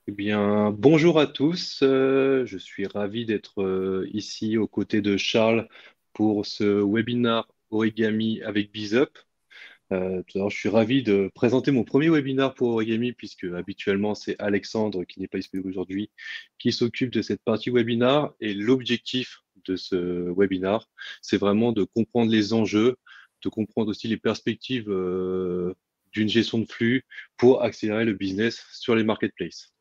Eh bien, bonjour à tous. Je suis ravi d'être ici aux côtés de Charles pour ce webinaire Origami avec BizUp. Tout d'abord, je suis ravi de présenter mon premier webinaire pour Origami puisque habituellement c'est Alexandre qui n'est pas disponible aujourd'hui qui s'occupe de cette partie webinaire. Et l'objectif de ce webinaire, c'est vraiment de comprendre les enjeux, de comprendre aussi les perspectives d'une gestion de flux pour accélérer le business sur les marketplaces.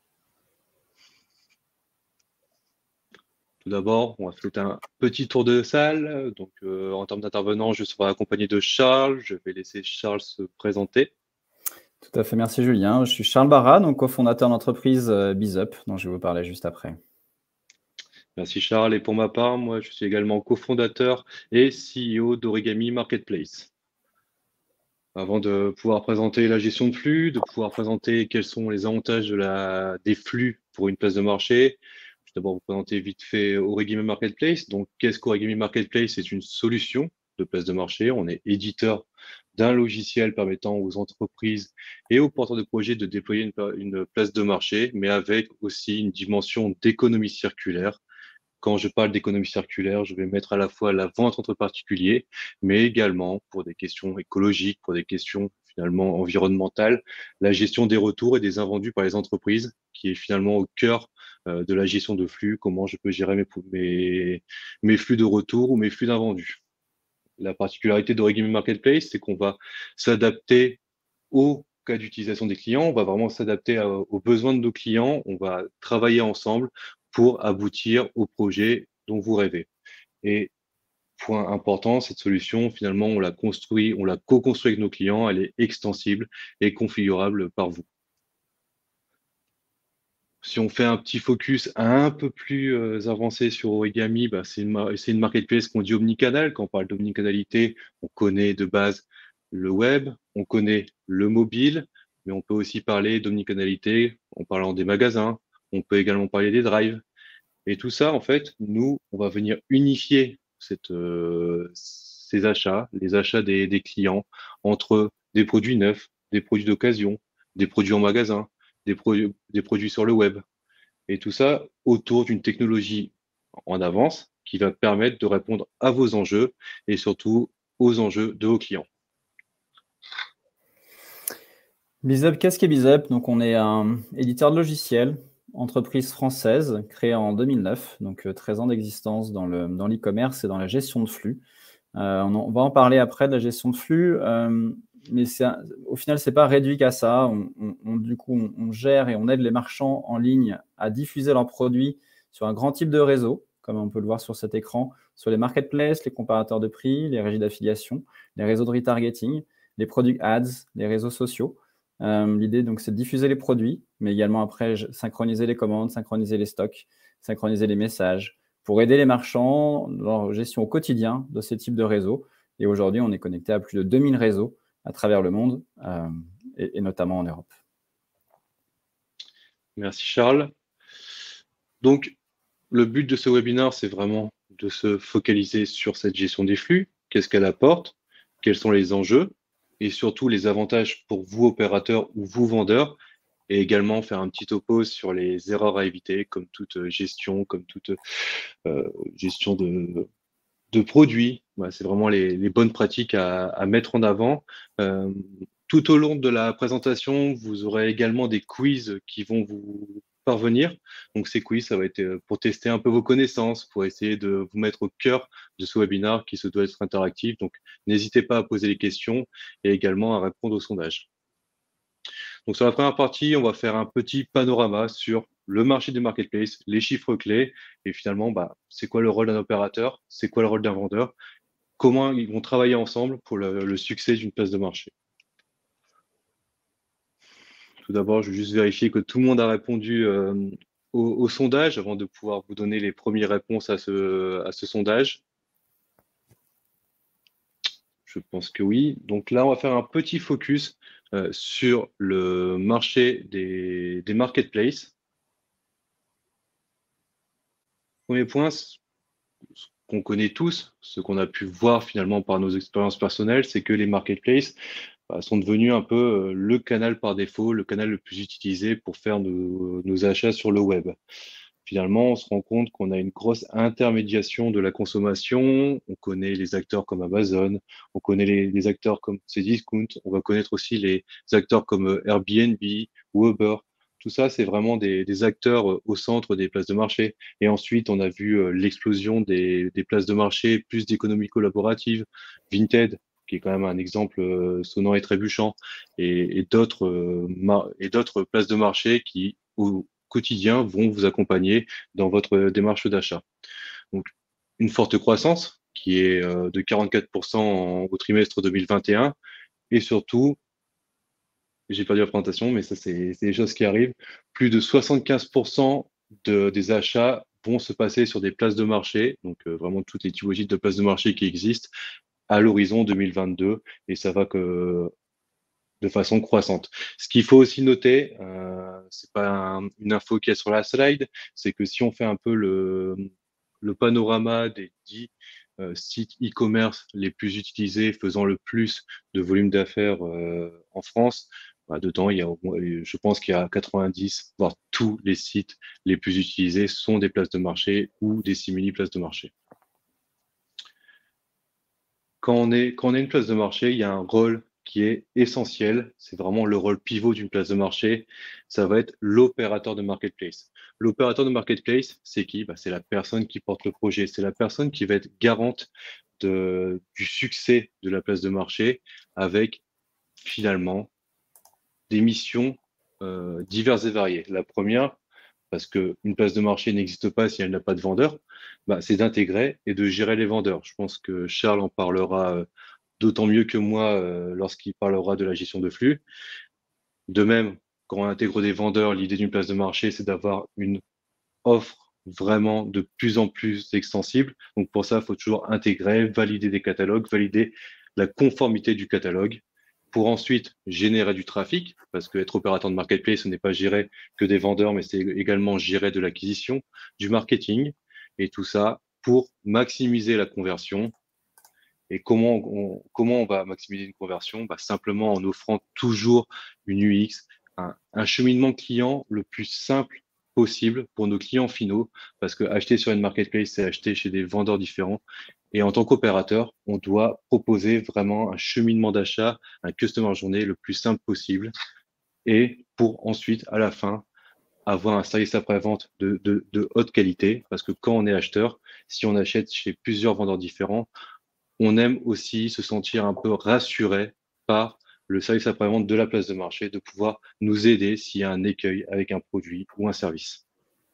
Tout d'abord, on va faire un petit tour de salle. Donc, en termes d'intervenants, je serai accompagné de Charles. Je vais laisser Charles se présenter. Tout à fait, merci Julien. Je suis Charles Barra, donc cofondateur d'entreprise BizUp, dont je vais vous parler juste après. Merci Charles. Et pour ma part, moi, je suis également cofondateur et CEO d'Origami Marketplace. Avant de pouvoir présenter la gestion de flux, de pouvoir présenter quels sont les avantages des flux pour une place de marché, je vais d'abord vous présenter vite fait Origami Marketplace. Donc, qu'est-ce qu'Origami Marketplace? C'est une solution de place de marché. On est éditeur d'un logiciel permettant aux entreprises et aux porteurs de projets de déployer une place de marché, mais avec aussi une dimension d'économie circulaire. Quand je parle d'économie circulaire, je vais mettre à la fois la vente entre particuliers, mais également pour des questions écologiques, pour des questions finalement environnementales, la gestion des retours et des invendus par les entreprises, qui est finalement au cœur de la gestion de flux, comment je peux gérer mes flux de retour ou mes flux d'invendus. La particularité d'Origami Marketplace, c'est qu'on va s'adapter au cas d'utilisation des clients, on va vraiment s'adapter aux besoins de nos clients, on va travailler ensemble pour aboutir au projet dont vous rêvez. Et point important, cette solution, finalement, on l'a construit, on l'a co-construit avec nos clients, elle est extensible et configurable par vous. Si on fait un petit focus un peu plus avancé sur Origami, bah, c'est une marketplace qu'on dit omnicanal. Quand on parle d'omnicanalité, on connaît de base le web, on connaît le mobile, mais on peut aussi parler d'omnicanalité en parlant des magasins. On peut également parler des drives. Et tout ça, en fait, nous, on va venir unifier ces achats, les achats des clients entre des produits neufs, des produits d'occasion, des produits en magasin, des produits sur le web. Et tout ça autour d'une technologie en avance qui va permettre de répondre à vos enjeux et surtout aux enjeux de vos clients. BizUp, qu'est-ce qu'est BizUp? Donc, on est un éditeur de logiciels, entreprise française, créée en 2009, donc 13 ans d'existence dans l'e-commerce et dans la gestion de flux. On va en parler après de la gestion de flux, mais au final, c'est pas réduit qu'à ça. Du coup, on gère et on aide les marchands en ligne à diffuser leurs produits sur un grand type de réseau, comme on peut le voir sur cet écran, sur les marketplaces, les comparateurs de prix, les régies d'affiliation, les réseaux de retargeting, les produits ads, les réseaux sociaux. L'idée, donc, c'est de diffuser les produits, mais également après synchroniser les commandes, synchroniser les stocks, synchroniser les messages, pour aider les marchands dans leur gestion au quotidien de ces types de réseaux. Et aujourd'hui, on est connecté à plus de 2000 réseaux à travers le monde, et notamment en Europe. Merci Charles. Donc, le but de ce webinaire, c'est vraiment de se focaliser sur cette gestion des flux, qu'est-ce qu'elle apporte, quels sont les enjeux et surtout les avantages pour vous opérateurs ou vous vendeurs et également faire un petit topo sur les erreurs à éviter comme toute gestion, comme toute gestion de produits. Voilà, c'est vraiment les bonnes pratiques à mettre en avant. Euh, Tout au long de la présentation, vous aurez également des quiz qui vont vous parvenir. Donc ces quiz, ça va être pour tester un peu vos connaissances, pour essayer de vous mettre au cœur de ce webinaire qui se doit être interactif. Donc n'hésitez pas à poser les questions et également à répondre au sondage. Donc sur la première partie, on va faire un petit panorama sur le marché des marketplaces, les chiffres clés et finalement, bah, c'est quoi le rôle d'un opérateur, c'est quoi le rôle d'un vendeur, comment ils vont travailler ensemble pour le succès d'une place de marché. Tout d'abord, je vais juste vérifier que tout le monde a répondu au sondage avant de pouvoir vous donner les premières réponses à ce sondage. Je pense que oui. Donc là, on va faire un petit focus sur le marché des marketplaces. Premier point, ce qu'on connaît tous, ce qu'on a pu voir finalement par nos expériences personnelles, c'est que les marketplaces sont devenus un peu le canal par défaut, le canal le plus utilisé pour faire nos achats sur le web. Finalement, on se rend compte qu'on a une grosse intermédiation de la consommation. On connaît les acteurs comme Amazon, on connaît les acteurs comme Cdiscount, on va connaître aussi les acteurs comme Airbnb ou Uber. Tout ça, c'est vraiment des acteurs au centre des places de marché. Et ensuite, on a vu l'explosion des places de marché, plus d'économie collaborative, Vinted, qui est quand même un exemple sonnant et trébuchant, et d'autres places de marché qui, au quotidien, vont vous accompagner dans votre démarche d'achat. Donc, une forte croissance qui est de 44% au trimestre 2021, et surtout, j'ai perdu la présentation, mais ça, c'est des choses qui arrivent. Plus de 75% des achats vont se passer sur des places de marché, donc vraiment toutes les typologies de places de marché qui existent à l'horizon 2022, et ça va que de façon croissante. Ce qu'il faut aussi noter, c'est pas une info qui est sur la slide, c'est que si on fait un peu le panorama des 10 sites e-commerce les plus utilisés, faisant le plus de volume d'affaires en France, bah, dedans, je pense qu'il y a 90, voire tous les sites les plus utilisés sont des places de marché ou des simili places de marché. Quand on est une place de marché, il y a un rôle qui est essentiel. C'est vraiment le rôle pivot d'une place de marché. Ça va être l'opérateur de marketplace. L'opérateur de marketplace, c'est qui? Bah, c'est la personne qui porte le projet. C'est la personne qui va être garante du succès de la place de marché avec finalement des missions diverses et variées. La première, parce qu'une place de marché n'existe pas si elle n'a pas de vendeur, bah, c'est d'intégrer et de gérer les vendeurs. Je pense que Charles en parlera d'autant mieux que moi lorsqu'il parlera de la gestion de flux. De même, quand on intègre des vendeurs, l'idée d'une place de marché, c'est d'avoir une offre vraiment de plus en plus extensible. Donc pour ça, il faut toujours intégrer, valider des catalogues, valider la conformité du catalogue pour ensuite générer du trafic, parce que être opérateur de marketplace, ce n'est pas gérer que des vendeurs, mais c'est également gérer de l'acquisition, du marketing, et tout ça pour maximiser la conversion. Et comment on va maximiser une conversion? Bah, simplement en offrant toujours une UX, un cheminement client le plus simple possible pour nos clients finaux, parce que acheter sur une marketplace, c'est acheter chez des vendeurs différents. Et en tant qu'opérateur, on doit proposer vraiment un cheminement d'achat, un customer journée le plus simple possible, et pour ensuite, à la fin, avoir un service après-vente de haute qualité, parce que quand on est acheteur, si on achète chez plusieurs vendeurs différents, on aime aussi se sentir un peu rassuré par le service après-vente de la place de marché, de pouvoir nous aider s'il y a un écueil avec un produit ou un service.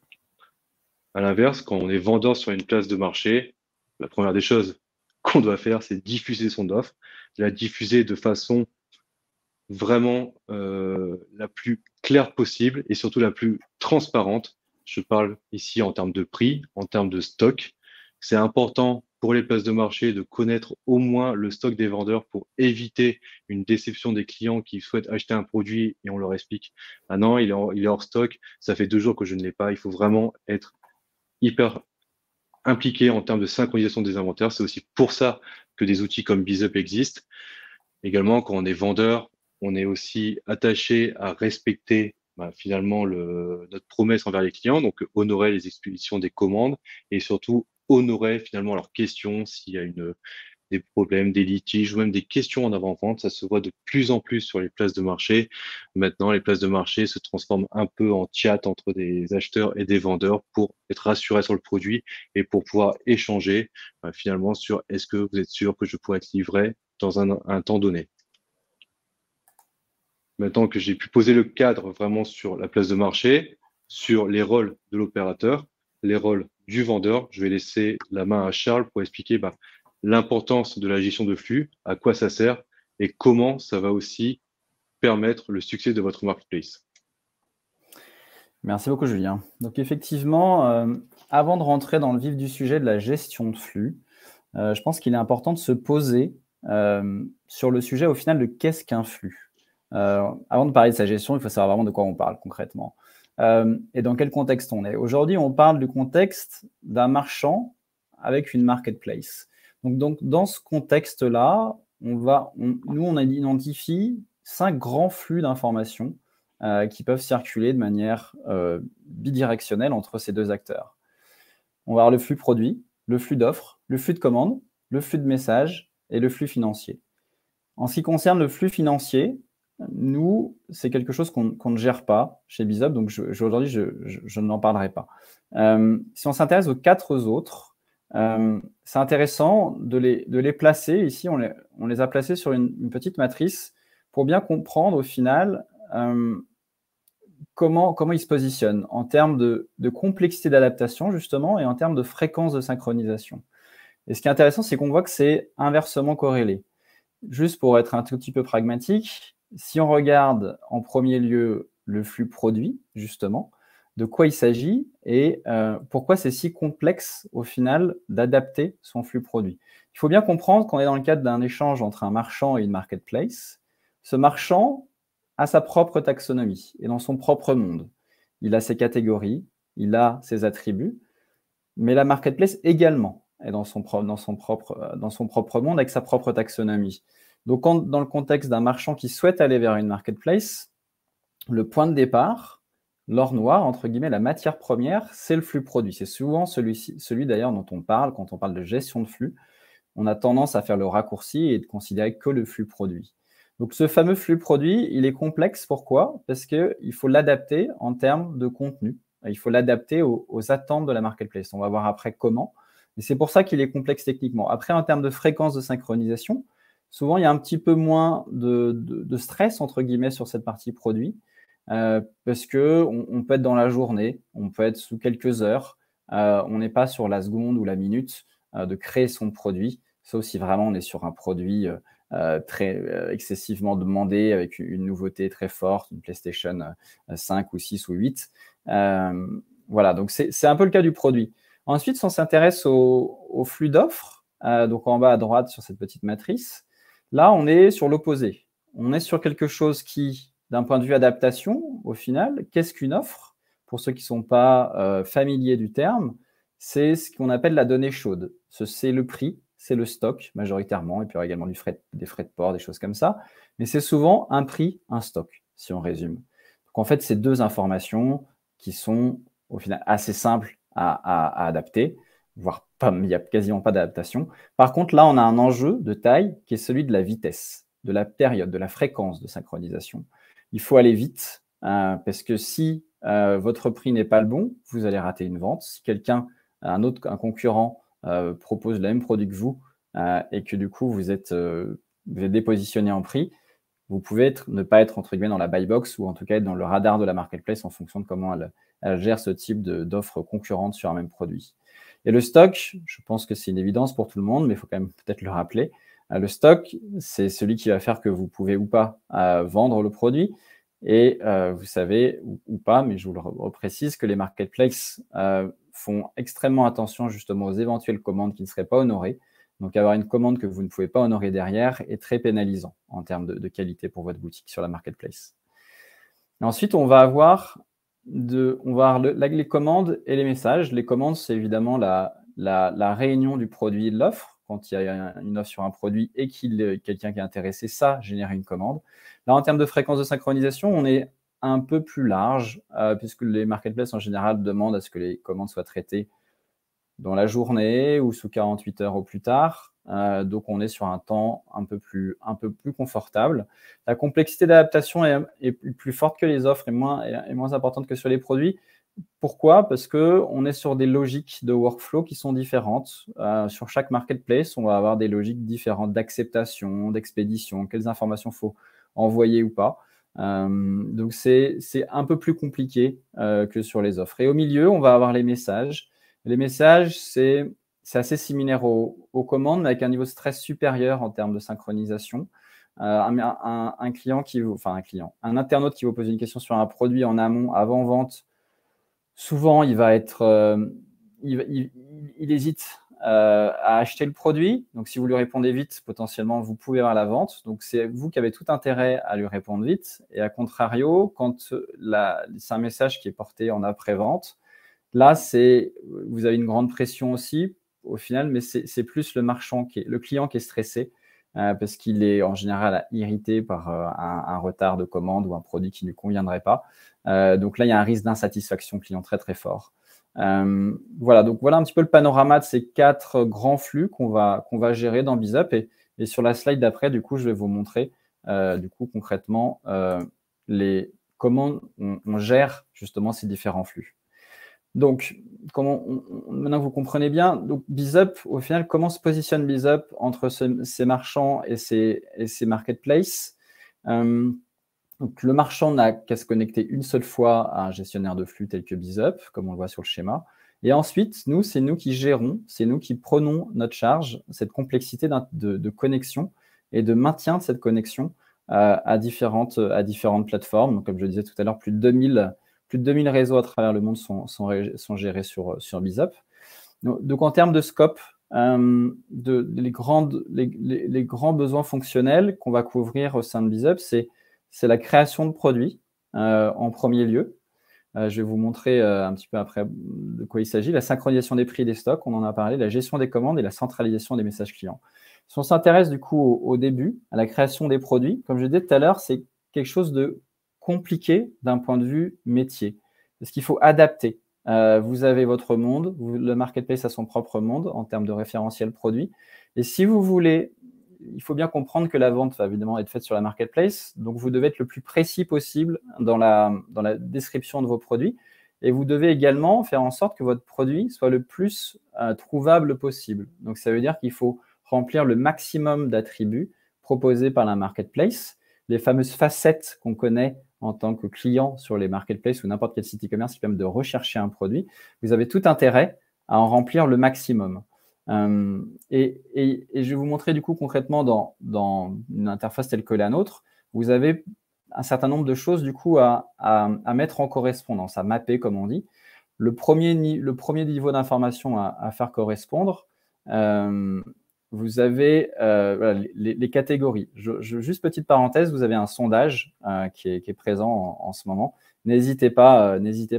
À l'inverse, quand on est vendeur sur une place de marché, la première des choses qu'on doit faire, c'est diffuser son offre, la diffuser de façon vraiment la plus claire possible et surtout la plus transparente. Je parle ici en termes de prix, en termes de stock. C'est important pour les places de marché de connaître au moins le stock des vendeurs pour éviter une déception des clients qui souhaitent acheter un produit et on leur explique, ah non, il est hors stock, ça fait 2 jours que je ne l'ai pas. Il faut vraiment être hyper impliqué en termes de synchronisation des inventaires. C'est aussi pour ça que des outils comme BizUp existent. Également, quand on est vendeur, on est aussi attaché à respecter finalement notre promesse envers les clients, donc honorer les expéditions des commandes et surtout honorer finalement leurs questions s'il y a des problèmes, des litiges ou même des questions en avant-vente. Ça se voit de plus en plus sur les places de marché. Maintenant, les places de marché se transforment un peu en chat entre des acheteurs et des vendeurs pour être rassurés sur le produit et pour pouvoir échanger finalement sur est-ce que vous êtes sûr que je pourrais être livré dans un temps donné. Maintenant que j'ai pu poser le cadre vraiment sur la place de marché, sur les rôles de l'opérateur, les rôles du vendeur, je vais laisser la main à Charles pour expliquer l'importance de la gestion de flux, à quoi ça sert et comment ça va aussi permettre le succès de votre marketplace. Merci beaucoup, Julien. Donc, effectivement, avant de rentrer dans le vif du sujet de la gestion de flux, je pense qu'il est important de se poser sur le sujet au final de qu'est-ce qu'un flux. Avant de parler de sa gestion, il faut savoir vraiment de quoi on parle concrètement et dans quel contexte on est. Aujourd'hui, on parle du contexte d'un marchand avec une marketplace. Donc dans ce contexte-là, nous, on identifie 5 grands flux d'informations qui peuvent circuler de manière bidirectionnelle entre ces deux acteurs. On va avoir le flux produit, le flux d'offres, le flux de commandes, le flux de messages et le flux financier. En ce qui concerne le flux financier, nous, c'est quelque chose qu'on ne gère pas chez Bizop, donc aujourd'hui, je n'en parlerai pas. Si on s'intéresse aux 4 autres, c'est intéressant de les placer. Ici, on les a placés sur une petite matrice pour bien comprendre au final comment ils se positionnent en termes de complexité d'adaptation, justement, et en termes de fréquence de synchronisation. Et ce qui est intéressant, c'est qu'on voit que c'est inversement corrélé. Juste pour être un tout petit peu pragmatique, si on regarde en premier lieu le flux produit, justement, de quoi il s'agit et pourquoi c'est si complexe, au final, d'adapter son flux produit. Il faut bien comprendre qu'on est dans le cadre d'un échange entre un marchand et une marketplace. Ce marchand a sa propre taxonomie et dans son propre monde. Il a ses catégories, il a ses attributs, mais la marketplace également est dans son propre monde avec sa propre taxonomie. Donc, dans le contexte d'un marchand qui souhaite aller vers une marketplace, le point de départ, l'or noir, entre guillemets, la matière première, c'est le flux produit. C'est souvent celui d'ailleurs dont on parle quand on parle de gestion de flux. On a tendance à faire le raccourci et de considérer que le flux produit. Donc, ce fameux flux produit, il est complexe. Pourquoi? Parce qu'il faut l'adapter en termes de contenu. Il faut l'adapter aux attentes de la marketplace. On va voir après comment. Mais c'est pour ça qu'il est complexe techniquement. Après, en termes de fréquence de synchronisation, souvent, il y a un petit peu moins de stress, entre guillemets, sur cette partie produit. Parce qu'on peut être dans la journée, on peut être sous quelques heures. On n'est pas sur la seconde ou la minute de créer son produit. Sauf si vraiment on est sur un produit très excessivement demandé, avec une nouveauté très forte, une PlayStation 5 ou 6 ou 8. Voilà, donc c'est un peu le cas du produit. Ensuite, si on s'intéresse au flux d'offres, donc en bas à droite sur cette petite matrice, là, on est sur l'opposé. On est sur quelque chose qui, d'un point de vue adaptation, au final, qu'est-ce qu'une offre? Pour ceux qui ne sont pas familiers du terme, c'est ce qu'on appelle la donnée chaude. C'est le prix, c'est le stock majoritairement, et puis il y aura également des frais de port, des choses comme ça. Mais c'est souvent un prix, un stock, si on résume. Donc en fait, c'est 2 informations qui sont au final assez simples à adapter, voire pas, il n'y a quasiment pas d'adaptation. Par contre, là, on a un enjeu de taille qui est celui de la vitesse, de la période, de la fréquence de synchronisation. Il faut aller vite, parce que si votre prix n'est pas le bon, vous allez rater une vente. Si quelqu'un, un concurrent, propose le même produit que vous et que du coup, vous êtes dépositionné en prix, vous pouvez ne pas être, entre guillemets, dans la buy box ou en tout cas être dans le radar de la marketplace en fonction de comment elle gère ce type d'offres concurrentes sur un même produit. Et le stock, je pense que c'est une évidence pour tout le monde, mais il faut quand même peut-être le rappeler. Le stock, c'est celui qui va faire que vous pouvez ou pas vendre le produit. Et vous savez, ou pas, mais je vous le reprécise, que les marketplaces font extrêmement attention justement aux éventuelles commandes qui ne seraient pas honorées. Donc, avoir une commande que vous ne pouvez pas honorer derrière est très pénalisant en termes de qualité pour votre boutique sur la marketplace. Et ensuite, on va avoir les commandes et les messages. Les commandes, c'est évidemment la réunion du produit et de l'offre. Quand il y a une offre sur un produit et quelqu'un qui est intéressé, ça génère une commande. Là, en termes de fréquence de synchronisation, on est un peu plus large, puisque les marketplaces en général demandent à ce que les commandes soient traitées dans la journée ou sous 48 heures au plus tard. Donc, on est sur un temps un peu plus confortable. La complexité d'adaptation est plus forte que les offres et moins importante que sur les produits. Pourquoi? Parce qu'on est sur des logiques de workflow qui sont différentes. Sur chaque marketplace, on va avoir des logiques différentes d'acceptation, d'expédition, quelles informations il faut envoyer ou pas. Donc, c'est un peu plus compliqué que sur les offres. Et au milieu, on va avoir les messages. Les messages, c'est assez similaire aux commandes, mais avec un niveau de stress supérieur en termes de synchronisation. Un internaute qui vous pose une question sur un produit en amont, avant vente, souvent, il va être, il hésite à acheter le produit. Donc, si vous lui répondez vite, potentiellement, vous pouvez avoir la vente. Donc, c'est vous qui avez tout intérêt à lui répondre vite. Et à contrario, quand c'est un message qui est porté en après-vente, là, vous avez une grande pression aussi, au final, mais c'est plus le client qui est stressé parce qu'il est en général irrité par un retard de commande ou un produit qui ne lui conviendrait pas. Donc là, il y a un risque d'insatisfaction client très, très fort. Voilà, donc voilà un petit peu le panorama de ces 4 grands flux qu'on va gérer dans BizUp. Et sur la slide d'après, du coup, je vais vous montrer du coup concrètement comment on gère justement ces différents flux. Donc, maintenant que vous comprenez bien, donc BizUp, au final, comment se positionne BizUp entre ces marchands et ces marketplaces? Donc, le marchand n'a qu'à se connecter une seule fois à un gestionnaire de flux tel que BizUp, comme on le voit sur le schéma. Et ensuite, c'est nous qui gérons, c'est nous qui prenons notre charge, cette complexité de connexion et de maintien de cette connexion à différentes plateformes. Donc, comme je le disais tout à l'heure, plus de 2000 réseaux à travers le monde sont gérés sur BizUp. Donc, en termes de scope, les grands besoins fonctionnels qu'on va couvrir au sein de BizUp, c'est la création de produits en premier lieu. Je vais vous montrer un petit peu après de quoi il s'agit. La synchronisation des prix et des stocks, on en a parlé, la gestion des commandes et la centralisation des messages clients. Si on s'intéresse du coup au début, à la création des produits, comme je disais tout à l'heure, c'est quelque chose de compliqué d'un point de vue métier, parce qu'il faut adapter. Vous avez votre monde, le marketplace a son propre monde en termes de référentiel produit. Et si vous voulez, il faut bien comprendre que la vente va évidemment être faite sur la marketplace, donc vous devez être le plus précis possible dans la description de vos produits. Et vous devez également faire en sorte que votre produit soit le plus trouvable possible. Donc ça veut dire qu'il faut remplir le maximum d'attributs proposés par la marketplace, les fameuses facettes qu'on connaît en tant que client sur les marketplaces ou n'importe quel site e-commerce qui permet de rechercher un produit. Vous avez tout intérêt à en remplir le maximum. Et je vais vous montrer du coup concrètement dans une interface telle que la nôtre, vous avez un certain nombre de choses du coup à mettre en correspondance, à mapper comme on dit. Le premier niveau d'information à faire correspondre, vous avez voilà, les catégories. Juste petite parenthèse, vous avez un sondage qui est présent en ce moment. N'hésitez pas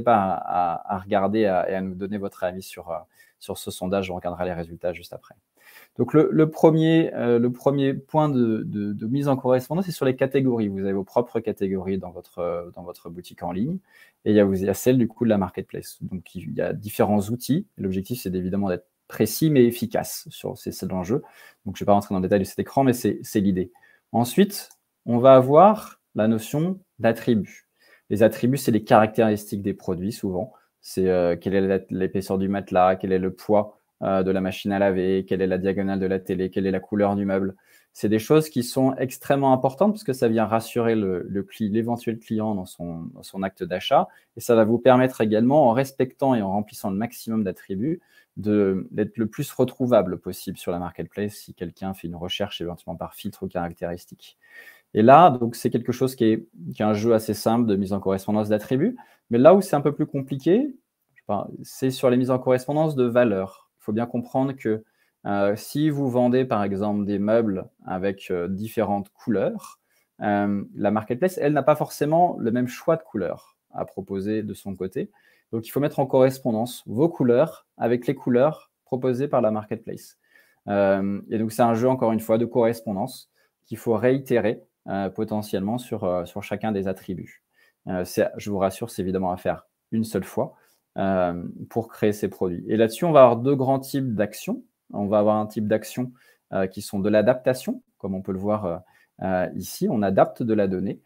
à regarder et à nous donner votre avis sur ce sondage. On regardera les résultats juste après. Donc, le premier point de mise en correspondance, c'est sur les catégories. Vous avez vos propres catégories dans votre boutique en ligne. Et il y a celle du coup de la marketplace. Donc, il y a différents outils. L'objectif, c'est évidemment d'être précis mais efficace c'est l'enjeu. Donc, je ne vais pas rentrer dans le détail de cet écran, mais c'est l'idée. Ensuite, on va avoir la notion d'attributs. Les attributs, c'est les caractéristiques des produits, souvent. C'est quelle est l'épaisseur du matelas, quel est le poids de la machine à laver, quelle est la diagonale de la télé, quelle est la couleur du meuble. C'est des choses qui sont extrêmement importantes parce que ça vient rassurer l'éventuel client dans son acte d'achat. Et ça va vous permettre également, en respectant et en remplissant le maximum d'attributs, d'être le plus retrouvable possible sur la marketplace si quelqu'un fait une recherche éventuellement par filtre ou caractéristique. Et là, donc c'est quelque chose qui est un jeu assez simple de mise en correspondance d'attributs. Mais là où c'est un peu plus compliqué, c'est sur les mises en correspondance de valeurs. Il faut bien comprendre que si vous vendez par exemple des meubles avec différentes couleurs, la marketplace, elle n'a pas forcément le même choix de couleurs à proposer de son côté. Donc, il faut mettre en correspondance vos couleurs avec les couleurs proposées par la marketplace. Et donc, c'est un jeu, encore une fois, de correspondance qu'il faut réitérer potentiellement sur chacun des attributs. Je vous rassure, c'est évidemment à faire une seule fois pour créer ces produits. Et là-dessus, on va avoir 2 grands types d'actions. On va avoir un type d'action qui sont de l'adaptation, comme on peut le voir ici. On adapte de la donnée.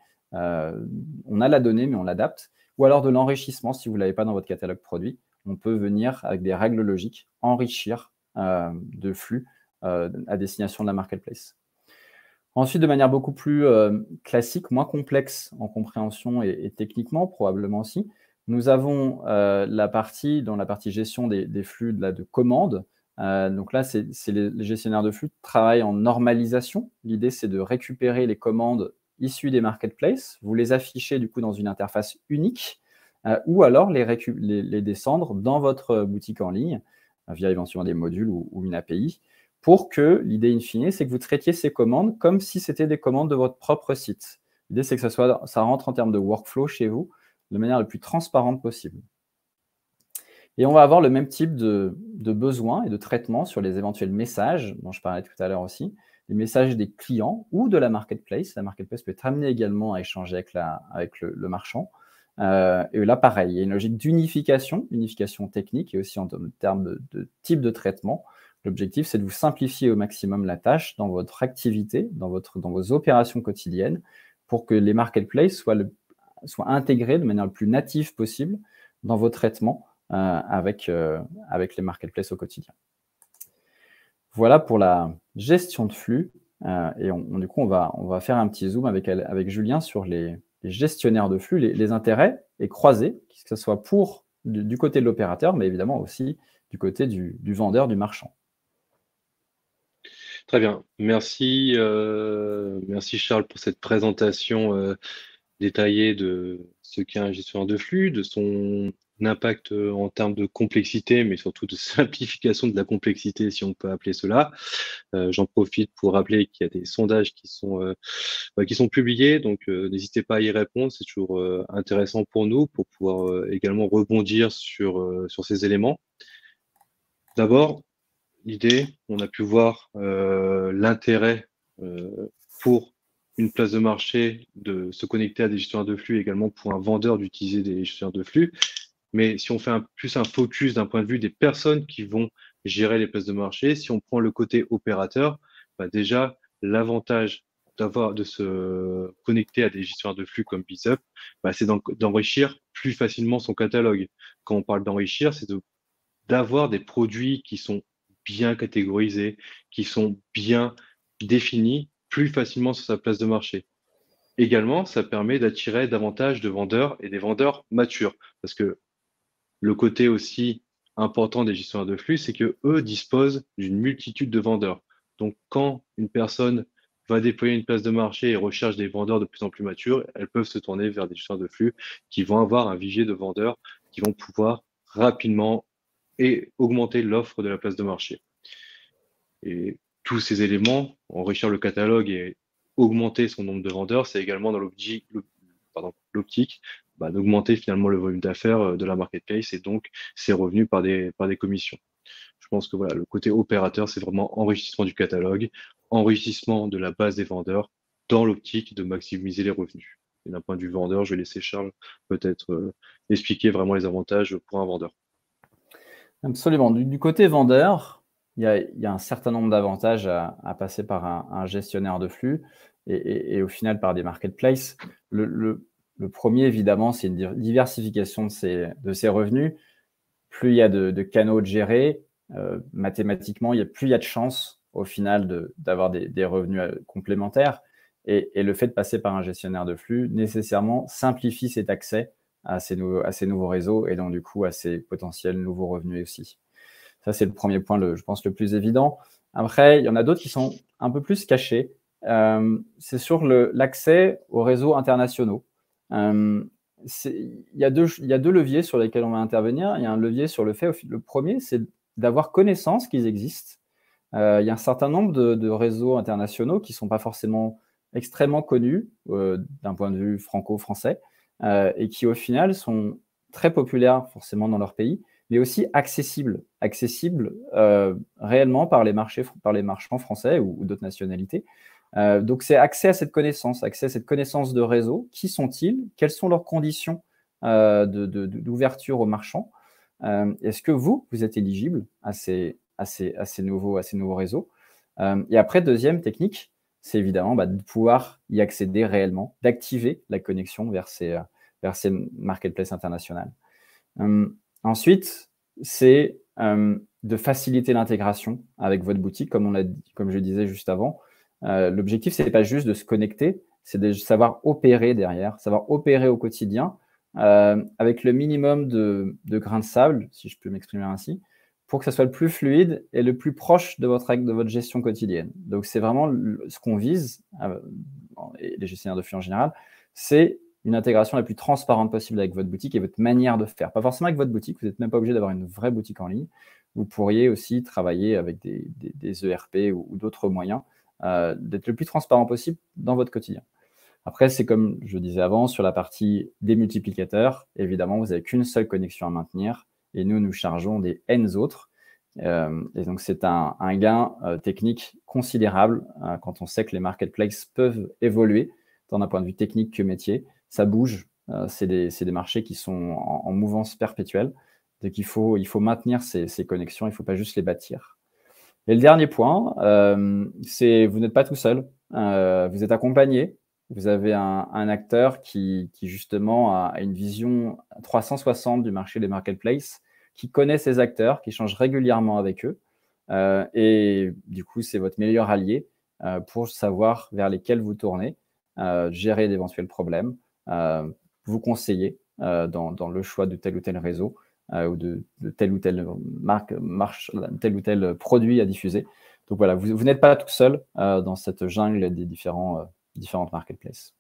On a la donnée, mais on l'adapte. Ou alors de l'enrichissement, si vous ne l'avez pas dans votre catalogue produit. On peut venir, avec des règles logiques, enrichir de flux à destination de la marketplace. Ensuite, de manière beaucoup plus classique, moins complexe en compréhension et techniquement, probablement aussi, nous avons la partie gestion des flux de commandes. Donc là, les gestionnaires de flux travaillent en normalisation. L'idée, c'est de récupérer les commandes issues des marketplaces, vous les affichez du coup dans une interface unique, ou alors les descendre dans votre boutique en ligne, via éventuellement des modules ou une API, pour que l'idée in fine, c'est que vous traitiez ces commandes comme si c'était des commandes de votre propre site. L'idée, c'est que ça rentre en termes de workflow chez vous de manière la plus transparente possible. Et on va avoir le même type de besoins et de traitement sur les éventuels messages dont je parlais tout à l'heure aussi. les messages des clients ou de la marketplace. La marketplace peut être amenée également à échanger avec le marchand. Et là, pareil, il y a une logique d'unification technique et aussi en termes de type de traitement. L'objectif, c'est de vous simplifier au maximum la tâche dans votre activité, dans vos opérations quotidiennes, pour que les marketplaces soient intégrés de manière la plus native possible dans vos traitements avec les marketplaces au quotidien. Voilà pour la gestion de flux. Et du coup, on va faire un petit zoom avec Julien sur les gestionnaires de flux. Les intérêts est croisé, que ce soit du côté de l'opérateur, mais évidemment aussi du côté du vendeur, du marchand. Très bien. Merci, merci Charles pour cette présentation détaillée de ce qu'est un gestionnaire de flux, de son impact en termes de complexité, mais surtout de simplification de la complexité, si on peut appeler cela. J'en profite pour rappeler qu'il y a des sondages qui sont publiés, donc n'hésitez pas à y répondre, c'est toujours intéressant pour nous, pour pouvoir également rebondir sur ces éléments. D'abord, l'idée, on a pu voir l'intérêt pour une place de marché de se connecter à des gestionnaires de flux, également pour un vendeur d'utiliser des gestionnaires de flux. Mais si on fait plus un focus d'un point de vue des personnes qui vont gérer les places de marché, si on prend le côté opérateur, déjà, l'avantage de se connecter à des gestionnaires de flux comme BizUp, c'est d'enrichir plus facilement son catalogue. Quand on parle d'enrichir, c'est d'avoir des produits qui sont bien catégorisés, qui sont bien définis plus facilement sur sa place de marché. Également, ça permet d'attirer davantage de vendeurs et des vendeurs matures. Parce que le côté aussi important des gestionnaires de flux, c'est que eux disposent d'une multitude de vendeurs. Donc, quand une personne va déployer une place de marché et recherche des vendeurs de plus en plus matures, elles peuvent se tourner vers des gestionnaires de flux qui vont avoir un vivier de vendeurs qui vont pouvoir rapidement et augmenter l'offre de la place de marché. Et tous ces éléments, enrichir le catalogue et augmenter son nombre de vendeurs, c'est également dans l'optique d'augmenter finalement le volume d'affaires de la marketplace et donc ses revenus par des commissions. Je pense que voilà, le côté opérateur, c'est vraiment enrichissement du catalogue, enrichissement de la base des vendeurs dans l'optique de maximiser les revenus. Et d'un point de vue vendeur, je vais laisser Charles peut-être expliquer vraiment les avantages pour un vendeur. Absolument. Du côté vendeur, il y a un certain nombre d'avantages à passer par un gestionnaire de flux et au final par des marketplaces. Le premier, évidemment, c'est une diversification de ses revenus. Plus il y a de canaux de gérer, mathématiquement, plus il y a de chances au final d'avoir des revenus complémentaires. Et le fait de passer par un gestionnaire de flux, nécessairement, simplifie cet accès à ces nouveaux réseaux et donc du coup à ces potentiels nouveaux revenus aussi. Ça, c'est le premier point, je pense, le plus évident. Après, il y en a d'autres qui sont un peu plus cachés. C'est sur l'accès aux réseaux internationaux. Il y a deux leviers sur lesquels on va intervenir. Il y a un levier sur le premier, c'est d'avoir connaissance qu'ils existent. Il y a un certain nombre de réseaux internationaux qui ne sont pas forcément extrêmement connus d'un point de vue franco-français et qui, au final, sont très populaires forcément dans leur pays, mais aussi accessibles réellement par les marchands français ou d'autres nationalités. Donc, c'est accès à cette connaissance de réseau. Qui sont-ils? Quelles sont leurs conditions d'ouverture aux marchands? Est-ce que vous êtes éligible à ces nouveaux réseaux? Et après, deuxième technique, c'est évidemment de pouvoir y accéder réellement, d'activer la connexion vers ces marketplaces internationales. Ensuite, c'est de faciliter l'intégration avec votre boutique, comme je disais juste avant. L'objectif, ce n'est pas juste de se connecter, c'est de savoir opérer derrière, savoir opérer au quotidien avec le minimum de grains de sable, si je peux m'exprimer ainsi, pour que ça soit le plus fluide et le plus proche de votre gestion quotidienne. Donc, c'est vraiment ce qu'on vise, et les gestionnaires de flux en général, c'est une intégration la plus transparente possible avec votre boutique et votre manière de faire. Pas forcément avec votre boutique, vous n'êtes même pas obligé d'avoir une vraie boutique en ligne. Vous pourriez aussi travailler avec des ERP ou d'autres moyens, d'être le plus transparent possible dans votre quotidien. Après, c'est comme je disais avant, sur la partie des multiplicateurs, évidemment, vous n'avez qu'une seule connexion à maintenir et nous chargeons des N autres. Et donc, c'est un gain technique considérable quand on sait que les marketplaces peuvent évoluer tant d'un point de vue technique que métier. Ça bouge, c'est des marchés qui sont en mouvance perpétuelle. Donc, il faut maintenir ces connexions, il ne faut pas juste les bâtir. Et le dernier point, c'est vous n'êtes pas tout seul, vous êtes accompagné. Vous avez un acteur qui justement a une vision 360 du marché des marketplaces, qui connaît ses acteurs, qui change régulièrement avec eux. Et du coup, c'est votre meilleur allié pour savoir vers lesquels vous tournez, gérer d'éventuels problèmes, vous conseiller dans le choix de tel ou tel réseau ou de telle ou telle tel ou tel produit à diffuser. Donc voilà, vous n'êtes pas tout seul dans cette jungle des différentes marketplaces.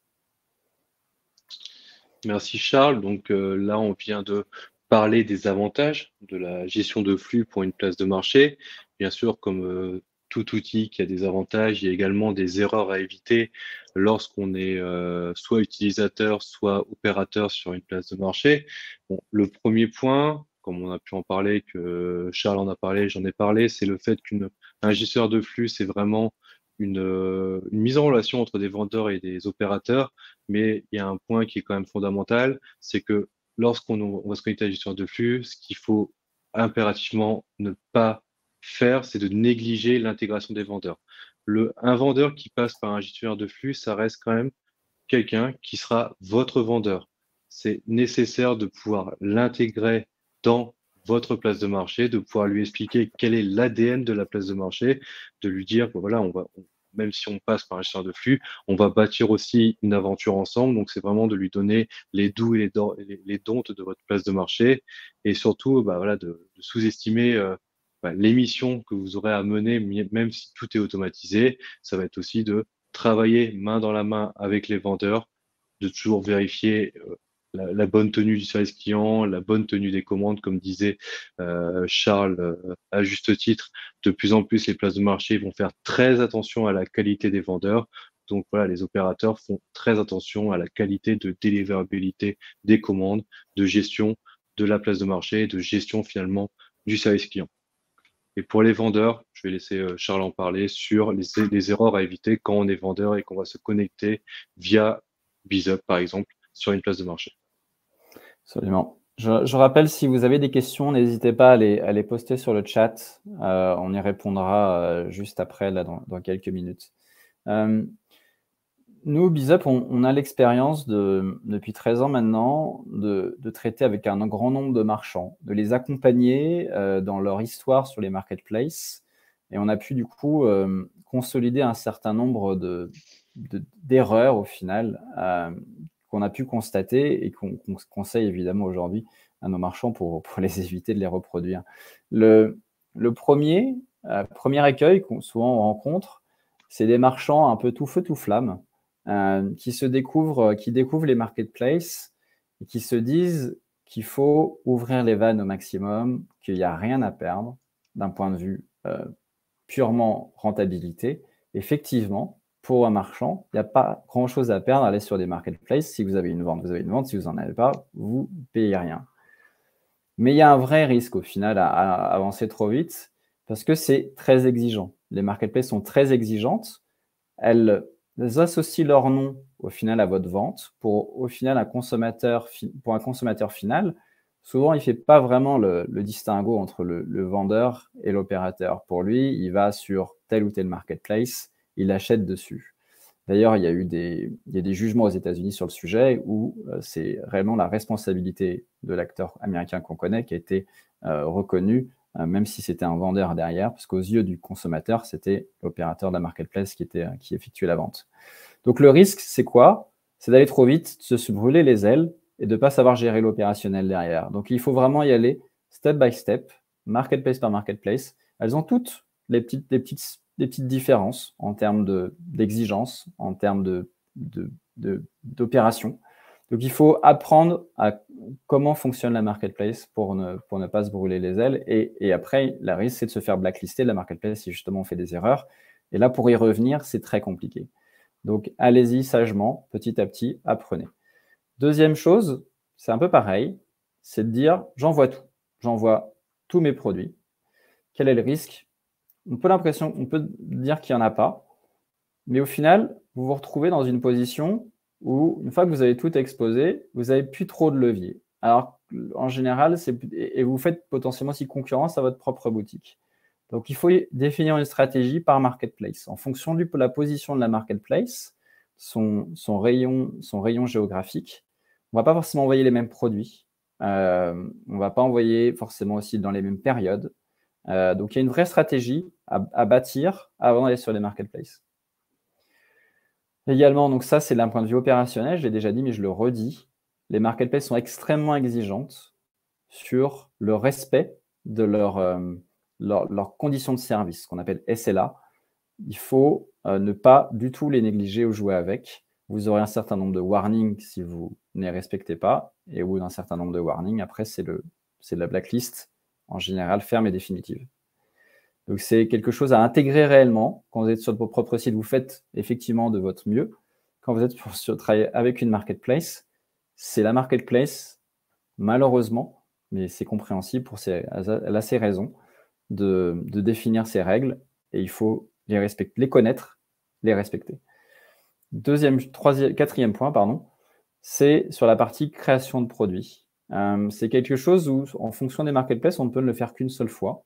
Merci Charles. Donc là, on vient de parler des avantages de la gestion de flux pour une place de marché. Bien sûr, comme tout outil qui a des avantages, il y a également des erreurs à éviter lorsqu'on est soit utilisateur, soit opérateur sur une place de marché. Bon, le premier point, comme on a pu en parler, que Charles en a parlé, j'en ai parlé, c'est le fait qu'un gestionnaire de flux, c'est vraiment une mise en relation entre des vendeurs et des opérateurs. Mais il y a un point qui est quand même fondamental, c'est que lorsqu'on va se connecter à la gestion de flux, ce qu'il faut impérativement ne pas faire, c'est de négliger l'intégration des vendeurs. Un vendeur qui passe par un gestionnaire de flux, ça reste quand même quelqu'un qui sera votre vendeur. C'est nécessaire de pouvoir l'intégrer dans votre place de marché, de pouvoir lui expliquer quel est l'ADN de la place de marché, de lui dire que voilà, même si on passe par un gestionnaire de flux, on va bâtir aussi une aventure ensemble. Donc, c'est vraiment de lui donner les doux et les don'ts de votre place de marché et surtout voilà, de sous-estimer les missions que vous aurez à mener, même si tout est automatisé. Ça va être aussi de travailler main dans la main avec les vendeurs, de toujours vérifier la bonne tenue du service client, la bonne tenue des commandes, comme disait Charles à juste titre. De plus en plus, les places de marché vont faire très attention à la qualité des vendeurs. Donc voilà, les opérateurs font très attention à la qualité de délivrabilité des commandes, de gestion de la place de marché, de gestion finalement du service client. Et pour les vendeurs, je vais laisser Charles en parler sur les erreurs à éviter quand on est vendeur et qu'on va se connecter via BizUp, par exemple, sur une place de marché. Absolument. Je rappelle, si vous avez des questions, n'hésitez pas à les poster sur le chat. On y répondra juste après, là, dans quelques minutes. Nous, BizUp, on a l'expérience depuis 13 ans maintenant de traiter avec un grand nombre de marchands, de les accompagner dans leur histoire sur les marketplaces. Et on a pu du coup consolider un certain nombre d'erreurs au final qu'on a pu constater et qu'on conseille évidemment aujourd'hui à nos marchands pour les éviter de les reproduire. Le premier écueil qu'on souvent on rencontre, c'est des marchands un peu tout feu tout flamme qui découvrent les marketplaces et qui se disent qu'il faut ouvrir les vannes au maximum, qu'il n'y a rien à perdre d'un point de vue purement rentabilité. Effectivement, pour un marchand, il n'y a pas grand-chose à perdre à aller sur des marketplaces. Si vous avez une vente, vous avez une vente. Si vous n'en avez pas, vous ne payez rien. Mais il y a un vrai risque au final à avancer trop vite parce que c'est très exigeant. Les marketplaces sont très exigeantes. Elles associent leur nom au final à votre vente. Pour au final pour un consommateur final, souvent il ne fait pas vraiment le distinguo entre le vendeur et l'opérateur. Pour lui, il va sur tel ou tel marketplace, il achète dessus. D'ailleurs, il y a des jugements aux États-Unis sur le sujet où c'est réellement la responsabilité de l'acteur américain qu'on connaît qui a été reconnue, même si c'était un vendeur derrière, parce qu'aux yeux du consommateur, c'était l'opérateur de la marketplace qui effectuait la vente. Donc le risque, c'est quoi? C'est d'aller trop vite, de se brûler les ailes et de ne pas savoir gérer l'opérationnel derrière. Donc il faut vraiment y aller step by step, marketplace par marketplace. Elles ont toutes des petites différences en termes d'exigence, en termes d'opération. Donc, il faut apprendre à comment fonctionne la marketplace pour ne pas se brûler les ailes. Et après, la risque, c'est de se faire blacklister de la marketplace si justement on fait des erreurs. Et là, pour y revenir, c'est très compliqué. Donc, allez-y sagement, petit à petit, apprenez. Deuxième chose, c'est un peu pareil, c'est de dire, j'envoie tout. J'envoie tous mes produits. quel est le risque? On peut dire qu'il n'y en a pas, mais au final, vous vous retrouvez dans une position où, une fois que vous avez tout exposé, vous n'avez plus trop de levier. Alors, en général, et vous faites potentiellement aussi concurrence à votre propre boutique. Donc, il faut définir une stratégie par marketplace. En fonction de la position de la marketplace, son rayon géographique, on ne va pas forcément envoyer les mêmes produits. On ne va pas envoyer forcément aussi dans les mêmes périodes. Donc, il y a une vraie stratégie à bâtir avant d'aller sur les marketplaces. Également, donc ça, c'est d'un point de vue opérationnel, je l'ai déjà dit, mais je le redis, les marketplaces sont extrêmement exigeantes sur le respect de leurs conditions de service, qu'on appelle SLA. Il faut ne pas du tout les négliger ou jouer avec. Vous aurez un certain nombre de warnings si vous ne les respectez pas, et au bout d'un certain nombre de warnings, après, c'est de la blacklist, en général ferme et définitive. Donc, c'est quelque chose à intégrer réellement. Quand vous êtes sur votre propre site, vous faites effectivement de votre mieux. Quand vous êtes sur travailler avec une marketplace, c'est la marketplace, malheureusement, mais c'est compréhensible elle a ses raisons de définir ses règles et il faut les connaître, les respecter. Quatrième point, c'est sur la partie création de produits. C'est quelque chose où, en fonction des marketplaces, on ne peut ne le faire qu'une seule fois.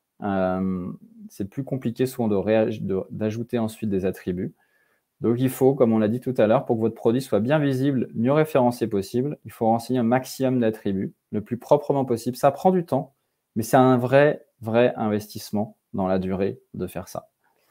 C'est plus compliqué souvent d'ajouter ensuite des attributs. Donc, il faut, comme on l'a dit tout à l'heure, pour que votre produit soit bien visible, mieux référencé possible, il faut renseigner un maximum d'attributs, le plus proprement possible. Ça prend du temps, mais c'est un vrai investissement dans la durée de faire ça.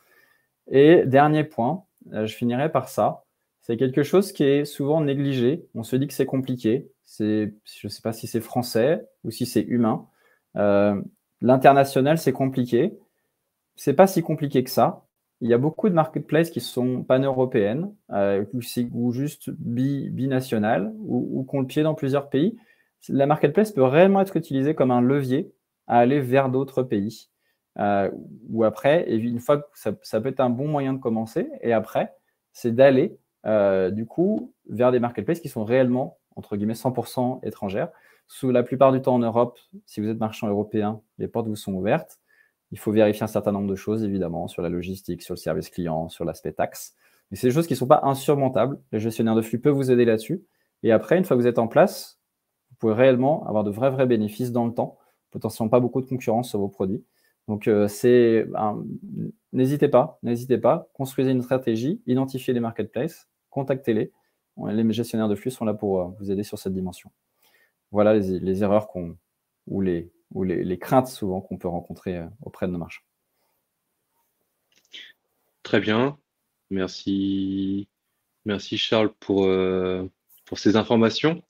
Et dernier point, je finirai par ça, c'est quelque chose qui est souvent négligé. On se dit que c'est compliqué. Je ne sais pas si c'est français ou si c'est humain. L'international, c'est compliqué. C'est pas si compliqué que ça. Il y a beaucoup de marketplaces qui sont pan-européennes ou juste binationales ou qui ont le pied dans plusieurs pays. La marketplace peut réellement être utilisée comme un levier à aller vers d'autres pays. Ou après, et une fois que ça peut être un bon moyen de commencer. Et après, c'est d'aller du coup vers des marketplaces qui sont réellement, entre guillemets, 100% étrangères. La plupart du temps en Europe, si vous êtes marchand européen, les portes vous sont ouvertes. Il faut vérifier un certain nombre de choses, évidemment, sur la logistique, sur le service client, sur l'aspect taxe. Mais c'est des choses qui ne sont pas insurmontables. Le gestionnaire de flux peut vous aider là-dessus. Et après, une fois que vous êtes en place, vous pouvez réellement avoir de vrais bénéfices dans le temps, potentiellement pas beaucoup de concurrence sur vos produits. Donc, n'hésitez pas, construisez une stratégie, identifiez les marketplaces, contactez-les. Les gestionnaires de flux sont là pour vous aider sur cette dimension. Voilà les erreurs ou les craintes souvent qu'on peut rencontrer auprès de nos marchands. Très bien. Merci Charles pour ces informations.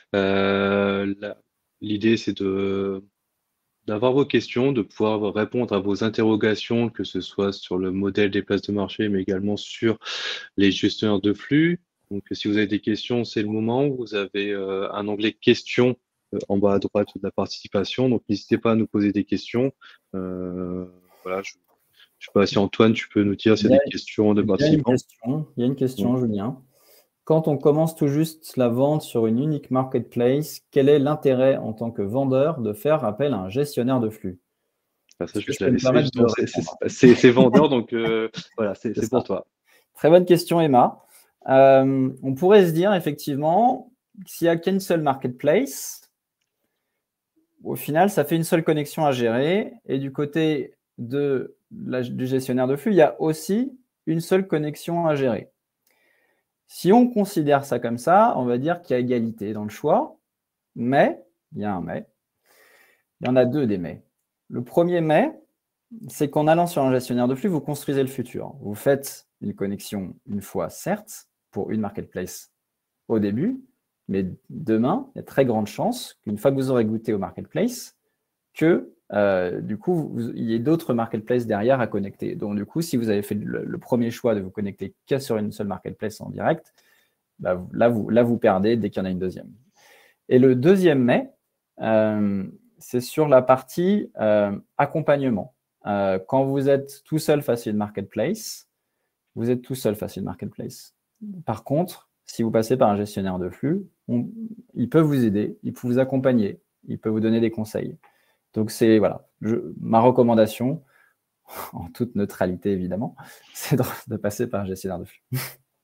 L'idée, c'est d'avoir vos questions, de pouvoir répondre à vos interrogations, que ce soit sur le modèle des places de marché, mais également sur les gestionnaires de flux. Donc, si vous avez des questions, c'est le moment. Vous avez un onglet questions en bas à droite de la participation. Donc, n'hésitez pas à nous poser des questions. Voilà, je ne sais pas si Antoine, tu peux nous dire s'il y a des questions de participants. Il y a une question, Julien. Quand on commence tout juste la vente sur une unique marketplace, quel est l'intérêt en tant que vendeur de faire appel à un gestionnaire de flux? Ça, je vais te la laisser. C'est vendeur, donc voilà, c'est pour toi. Très bonne question, Emma. On pourrait se dire, effectivement, s'il n'y a qu'une seule marketplace, au final, ça fait une seule connexion à gérer. Et du côté du gestionnaire de flux, il y a aussi une seule connexion à gérer. Si on considère ça comme ça, on va dire qu'il y a égalité dans le choix, mais, il y a un mais, il y en a deux des mais. Le premier mais, c'est qu'en allant sur un gestionnaire de flux, vous construisez le futur. Vous faites une connexion une fois, certes, pour une marketplace au début, mais demain, il y a très grande chance qu'une fois que vous aurez goûté au marketplace, que du coup, il y ait d'autres marketplaces derrière à connecter. Donc, du coup, si vous avez fait le premier choix de vous connecter qu'à sur une seule marketplace en direct, bah, là, vous perdez dès qu'il y en a une deuxième. Et le deuxième mais, c'est sur la partie accompagnement. Quand vous êtes tout seul face à une marketplace, vous êtes tout seul face à une marketplace. Par contre, si vous passez par un gestionnaire de flux, il peut vous aider, il peut vous accompagner, il peut vous donner des conseils. Donc, c'est voilà, ma recommandation, en toute neutralité évidemment, c'est de passer par un gestionnaire de flux.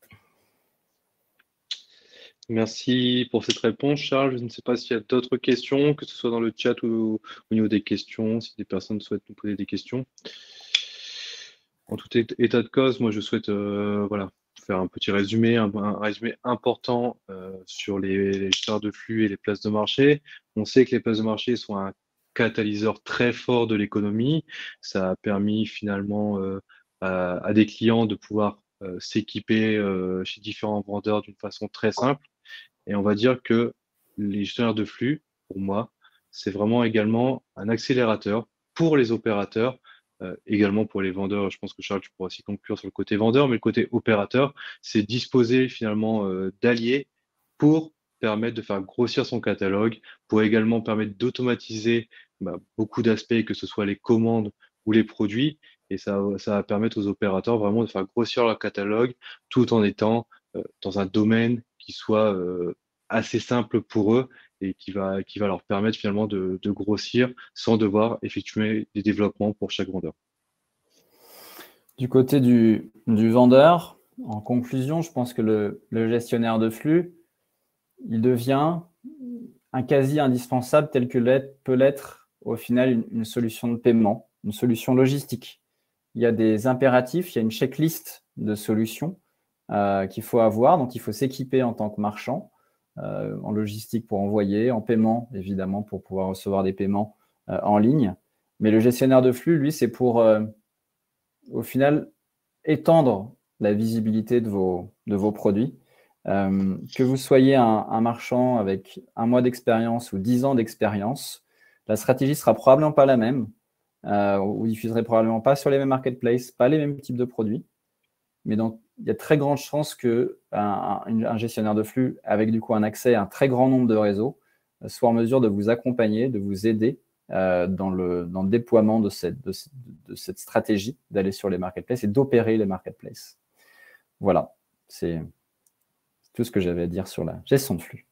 Merci pour cette réponse, Charles. Je ne sais pas s'il y a d'autres questions, que ce soit dans le chat ou au niveau des questions, si des personnes souhaitent nous poser des questions. En tout état de cause, moi je souhaite voilà, faire un petit résumé, un résumé important sur les gestionnaires de flux et les places de marché. On sait que les places de marché sont un catalyseur très fort de l'économie. Ça a permis finalement à des clients de pouvoir s'équiper chez différents vendeurs d'une façon très simple. Et on va dire que les gestionnaires de flux, pour moi, c'est vraiment également un accélérateur pour les opérateurs, également pour les vendeurs. Je pense que Charles, tu pourras aussi conclure sur le côté vendeur, mais le côté opérateur, c'est disposer finalement d'alliés pour permettre de faire grossir son catalogue, pour également permettre d'automatiser beaucoup d'aspects, que ce soit les commandes ou les produits. Et ça va permettre aux opérateurs vraiment de faire grossir leur catalogue tout en étant dans un domaine qui soit assez simple pour eux et qui va leur permettre finalement de grossir sans devoir effectuer des développements pour chaque vendeur. Du côté du vendeur, en conclusion, je pense que le gestionnaire de flux, il devient un quasi indispensable tel que peut l'être au final une solution de paiement, une solution logistique. Il y a des impératifs, il y a une checklist de solutions qu'il faut avoir, dont il faut s'équiper en tant que marchand, en logistique pour envoyer, en paiement évidemment pour pouvoir recevoir des paiements en ligne. Mais le gestionnaire de flux, lui, c'est pour au final étendre la visibilité de vos produits. Que vous soyez un marchand avec 1 mois d'expérience ou 10 ans d'expérience, la stratégie sera probablement pas la même. Vous ne diffuserez probablement pas sur les mêmes marketplaces, pas les mêmes types de produits. Mais donc, il y a de très grandes chances qu'un gestionnaire de flux, avec du coup un accès à un très grand nombre de réseaux, soit en mesure de vous accompagner, de vous aider dans le déploiement de cette stratégie d'aller sur les marketplaces et d'opérer les marketplaces. Voilà, c'est tout ce que j'avais à dire sur la gestion de flux.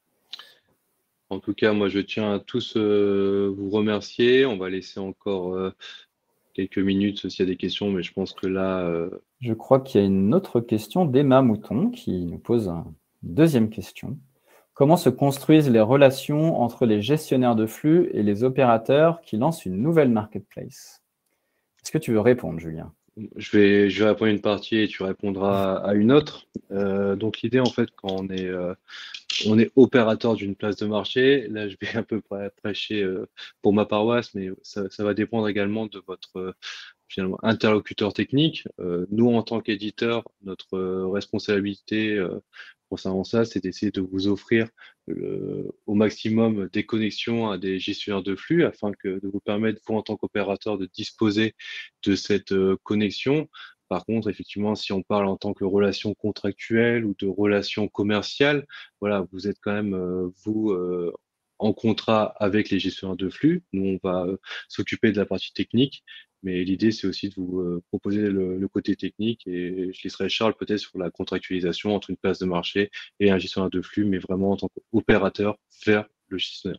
En tout cas, moi, je tiens à tous vous remercier. On va laisser encore quelques minutes s'il y a des questions, mais je pense que là… Je crois qu'il y a une autre question d'Emma Mouton qui nous pose une deuxième question. Comment se construisent les relations entre les gestionnaires de flux et les opérateurs qui lancent une nouvelle marketplace? Est-ce que tu veux répondre, Julien? Je vais répondre une partie et tu répondras à une autre. Donc l'idée, en fait, quand on est opérateur d'une place de marché, là je vais un peu prêcher pour ma paroisse, mais ça va dépendre également de votre finalement interlocuteur technique. Nous, en tant qu'éditeur, notre responsabilité concernant ça, c'est d'essayer de vous offrir au maximum des connexions à des gestionnaires de flux afin de vous permettre, vous, en tant qu'opérateur, de disposer de cette connexion. Par contre, effectivement, si on parle en tant que relation contractuelle ou de relation commerciale, voilà, vous êtes quand même, vous, en contrat avec les gestionnaires de flux. Nous, on va s'occuper de la partie technique, mais l'idée, c'est aussi de vous proposer le côté technique et je laisserai Charles peut-être sur la contractualisation entre une place de marché et un gestionnaire de flux, mais vraiment en tant qu'opérateur vers le gestionnaire.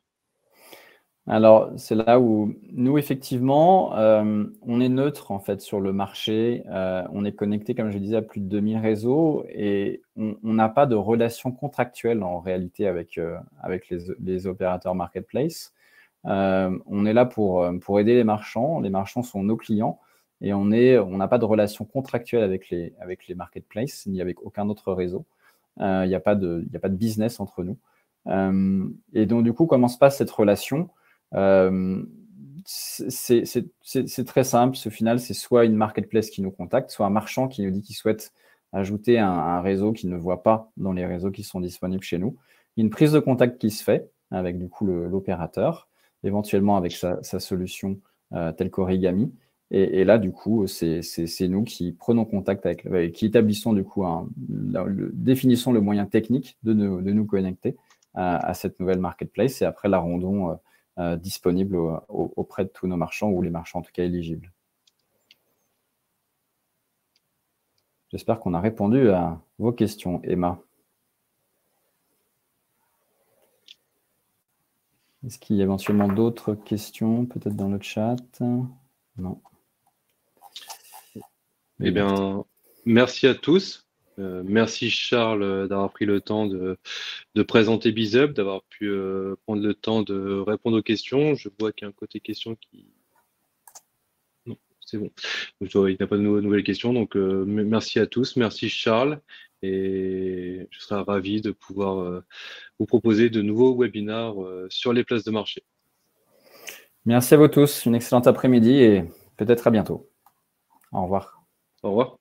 Alors, c'est là où nous, effectivement, on est neutre en fait sur le marché. On est connecté, comme je disais, à plus de 2000 réseaux et on n'a pas de relation contractuelle en réalité avec les opérateurs marketplace. On est là pour aider les marchands. Les marchands sont nos clients et on n'a pas de relation contractuelle avec les marketplaces ni avec aucun autre réseau. Il n'y a pas de business entre nous. Et donc, du coup, comment se passe cette relation? C'est très simple. Au final, c'est soit une marketplace qui nous contacte, soit un marchand qui nous dit qu'il souhaite ajouter un réseau qu'il ne voit pas dans les réseaux qui sont disponibles chez nous. Il y a une prise de contact qui se fait avec du coup l'opérateur, éventuellement avec sa solution telle qu'Origami. Et là, du coup, c'est nous qui prenons contact qui établissons du coup définissons le moyen technique de nous connecter à cette nouvelle marketplace et après la rendons disponible auprès de tous nos marchands ou les marchands en tout cas éligibles. J'espère qu'on a répondu à vos questions, Emma. Est-ce qu'il y a éventuellement d'autres questions, peut-être dans le chat? Non. Eh bien, merci à tous. Merci Charles d'avoir pris le temps de présenter BizUp, d'avoir pu prendre le temps de répondre aux questions. Je vois qu'il y a un côté question qui... Non, c'est bon. Il n'y a pas de nouvelles questions. Donc, merci à tous. Merci Charles. Et je serai ravi de pouvoir vous proposer de nouveaux webinars sur les places de marché. Merci à vous tous. Une excellente après-midi et peut-être à bientôt. Au revoir. Au revoir.